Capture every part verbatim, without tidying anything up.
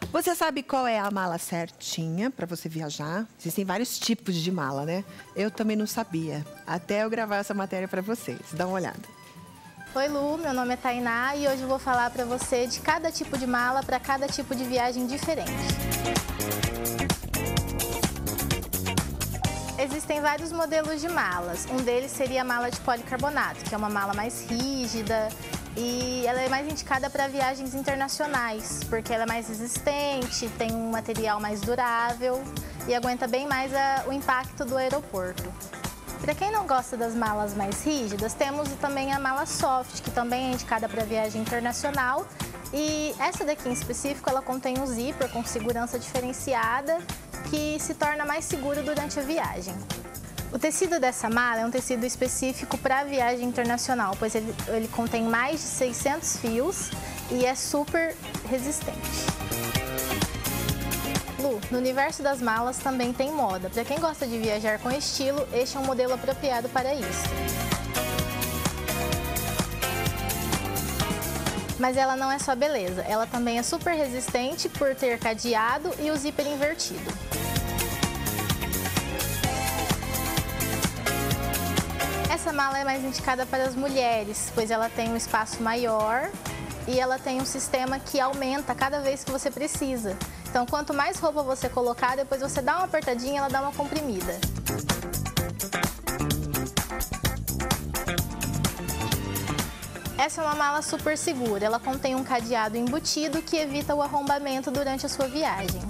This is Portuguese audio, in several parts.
Você sabe qual é a mala certinha para você viajar? Existem vários tipos de mala, né? Eu também não sabia, até eu gravar essa matéria para vocês. Dá uma olhada. Oi Lu, meu nome é Tainá e hoje eu vou falar para você de cada tipo de mala para cada tipo de viagem diferente. Existem vários modelos de malas. Um deles seria a mala de policarbonato, que é uma mala mais rígida e ela é mais indicada para viagens internacionais, porque ela é mais resistente, tem um material mais durável e aguenta bem mais a, o impacto do aeroporto. Para quem não gosta das malas mais rígidas, temos também a mala soft, que também é indicada para viagem internacional. E essa daqui em específico, ela contém um zíper com segurança diferenciada, que se torna mais seguro durante a viagem. O tecido dessa mala é um tecido específico para a viagem internacional, pois ele, ele contém mais de seiscentos fios e é super resistente. Lu, no universo das malas também tem moda. Para quem gosta de viajar com estilo, este é um modelo apropriado para isso. Mas ela não é só beleza, ela também é super resistente por ter cadeado e o zíper invertido. Essa mala é mais indicada para as mulheres, pois ela tem um espaço maior e ela tem um sistema que aumenta cada vez que você precisa. Então, quanto mais roupa você colocar, depois você dá uma apertadinha, ela dá uma comprimida. Essa é uma mala super segura, ela contém um cadeado embutido que evita o arrombamento durante a sua viagem.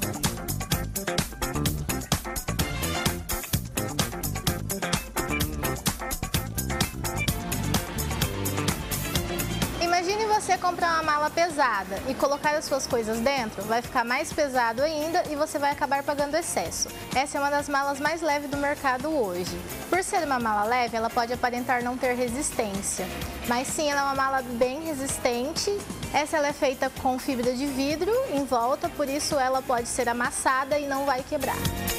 Imagine você comprar uma mala pesada e colocar as suas coisas dentro, vai ficar mais pesado ainda e você vai acabar pagando excesso. Essa é uma das malas mais leves do mercado hoje. Por ser uma mala leve, ela pode aparentar não ter resistência, mas sim, ela é uma mala bem resistente. Essa ela é feita com fibra de vidro em volta, por isso ela pode ser amassada e não vai quebrar.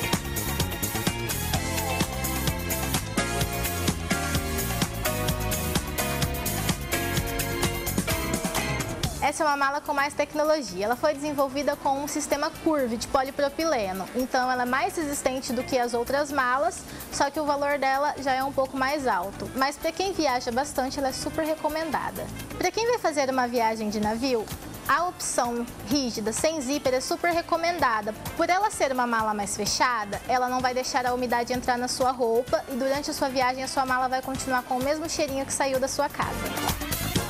Essa é uma mala com mais tecnologia. Ela foi desenvolvida com um sistema curve de polipropileno, então ela é mais resistente do que as outras malas, só que o valor dela já é um pouco mais alto. Mas para quem viaja bastante, ela é super recomendada. Para quem vai fazer uma viagem de navio, a opção rígida, sem zíper, é super recomendada. Por ela ser uma mala mais fechada, ela não vai deixar a umidade entrar na sua roupa e durante a sua viagem a sua mala vai continuar com o mesmo cheirinho que saiu da sua casa.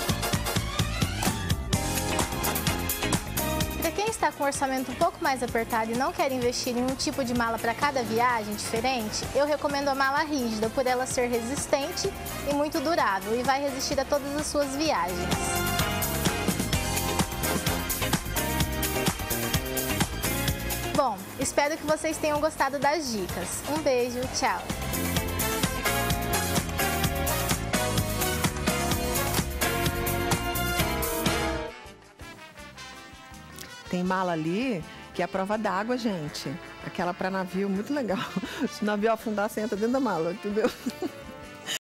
Para quem está com um orçamento um pouco mais apertado e não quer investir em um tipo de mala para cada viagem diferente, eu recomendo a mala rígida, por ela ser resistente e muito durável e vai resistir a todas as suas viagens. Bom, espero que vocês tenham gostado das dicas. Um beijo, tchau! Tem mala ali que é a prova d'água, gente. Aquela para navio, muito legal. Se o navio afundar, você entra dentro da mala, entendeu?